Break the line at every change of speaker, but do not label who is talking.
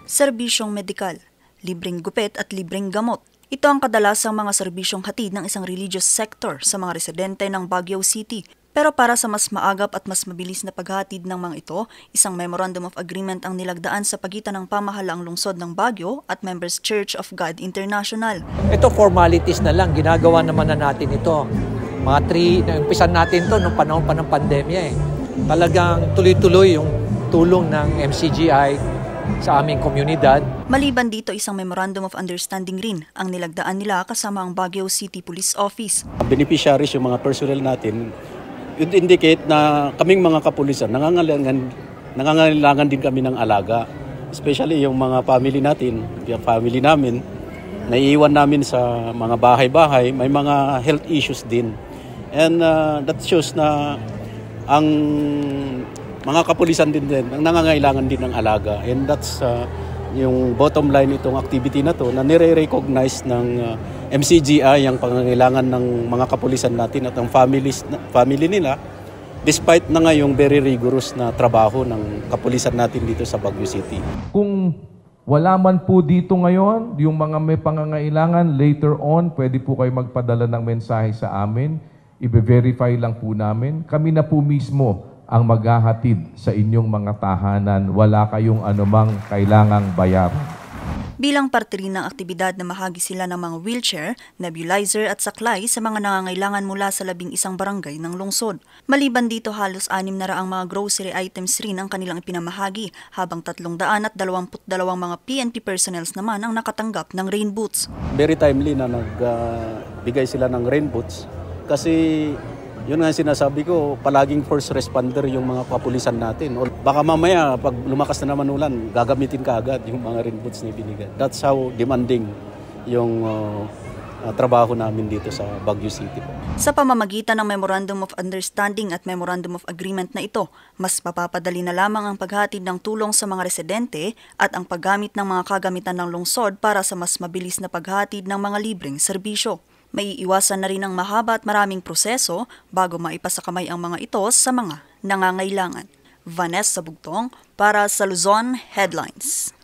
serbisyong medikal, libreng gupit at libreng gamot. Ito ang kadalasang mga serbisyong hatid ng isang religious sector sa mga residente ng Baguio City. Pero para sa mas maagap at mas mabilis na paghatid ng mga ito, isang Memorandum of Agreement ang nilagdaan sa pagitan ng pamahalaang lungsod ng Baguio at Members Church of God International.
Ito formalities na lang, ginagawa naman na natin ito. Mga 3, naumpisan natin ito nung panahon pa ng pandemya Talagang tuloy-tuloy yung tulong ng MCGI sa aming komunidad.
Maliban dito, isang Memorandum of Understanding rin ang nilagdaan nila kasama ang Baguio City Police Office.
Beneficiaries yung mga personnel natin, it indicate na kaming mga kapulisan, nangangailangan din kami ng alaga. Especially yung mga family natin, yung family namin, naiiwan namin sa mga bahay-bahay, may mga health issues din. And that shows na ang mga kapulisan din nangangailangan din ng alaga. And that's yung bottom line itong activity na to na nire-recognize ng MCGI ang pangangailangan ng mga kapulisan natin at ang family nila despite na ngayong very rigorous na trabaho ng kapulisan natin dito sa Baguio City.
Kung wala man po dito ngayon, yung mga may pangangailangan, later on, pwede po kayo magpadala ng mensahe sa amin. I-verify lang po namin. Kami na po mismo ang maghahatid sa inyong mga tahanan. Wala kayong anumang kailangang bayaran.
Bilang parte rin ng aktibidad na mahagi sila ng mga wheelchair, nebulizer at saklay sa mga nangangailangan mula sa 11 barangay ng lungsod. Maliban dito, halos 6 na raang mga grocery items rin ang kanilang ipinamahagi, habang 322 mga PNP personnel naman ang nakatanggap ng rain boots.
Very timely na nagbigay sila ng rain boots kasi yun nga sinasabi ko, palaging first responder yung mga kapulisan natin. O baka mamaya, pag lumakas na naman ulan, gagamitin ka agad yung mga rain boots na ibinigay. That's how demanding yung trabaho namin dito sa Baguio City.
Sa pamamagitan ng Memorandum of Understanding at Memorandum of Agreement na ito, mas mapapadali na lamang ang paghatid ng tulong sa mga residente at ang paggamit ng mga kagamitan ng lungsod para sa mas mabilis na paghatid ng mga libreng serbisyo. Maiiwasan na rin ang mahaba at maraming proseso bago maipasakamay ang mga ito sa mga nangangailangan. Vanessa Bugtong para sa Luzon Headlines.